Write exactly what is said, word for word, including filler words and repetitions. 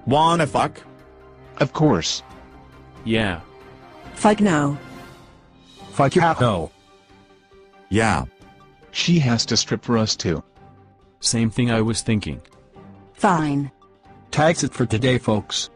Wanna fuck? Of course. Yeah. Fuck no. Fuck yeah, no. Yeah. She has to strip for us too. Same thing I was thinking. Fine. Tags it for today, folks.